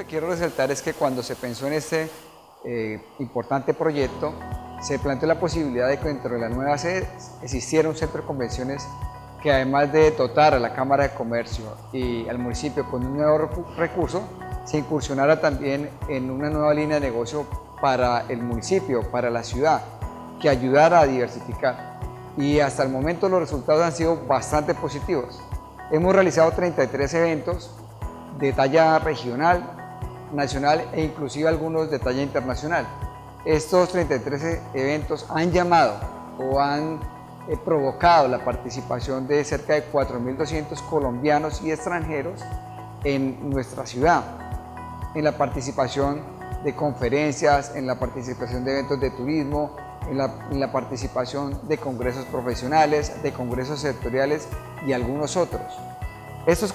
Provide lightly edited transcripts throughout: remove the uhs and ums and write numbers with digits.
que quiero resaltar es que cuando se pensó en este importante proyecto, se planteó la posibilidad de que dentro de la nueva sede existiera un centro de convenciones que, además de dotar a la Cámara de Comercio y al municipio con un nuevo recurso, se incursionara también en una nueva línea de negocio para el municipio, para la ciudad, que ayudara a diversificar. Y hasta el momento los resultados han sido bastante positivos. Hemos realizado 33 eventos de talla regional, nacional e inclusive algunos de talla internacional. Estos 33 eventos han llamado o han provocado la participación de cerca de 4.200 colombianos y extranjeros en nuestra ciudad, en la participación de conferencias, en la participación de eventos de turismo, en la participación de congresos profesionales, de congresos sectoriales y algunos otros. Estas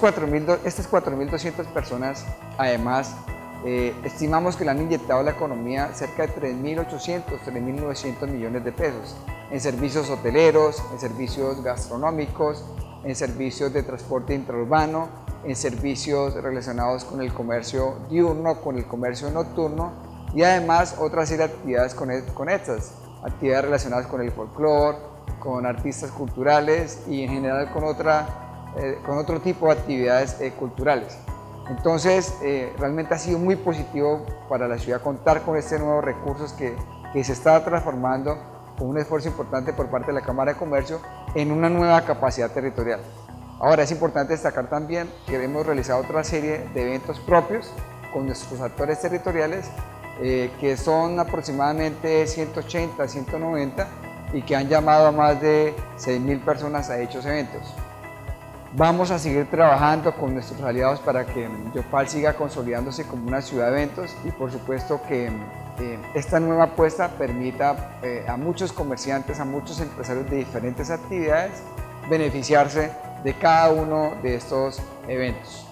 4.200 personas, además, estimamos que le han inyectado a la economía cerca de 3.800, 3.900 millones de pesos en servicios hoteleros, en servicios gastronómicos, en servicios de transporte intraurbano, en servicios relacionados con el comercio diurno, con el comercio nocturno y además otra serie de actividades conexas, actividades relacionadas con el folclore, con artistas culturales y en general con otro tipo de actividades culturales. Entonces, realmente ha sido muy positivo para la ciudad contar con este nuevo recursos que se está transformando con un esfuerzo importante por parte de la Cámara de Comercio en una nueva capacidad territorial. Ahora, es importante destacar también que hemos realizado otra serie de eventos propios con nuestros actores territoriales, que son aproximadamente 180, 190 y que han llamado a más de 6.000 personas a dichos eventos. Vamos a seguir trabajando con nuestros aliados para que Yopal siga consolidándose como una ciudad de eventos y por supuesto que esta nueva apuesta permita a muchos comerciantes, a muchos empresarios de diferentes actividades beneficiarse de cada uno de estos eventos.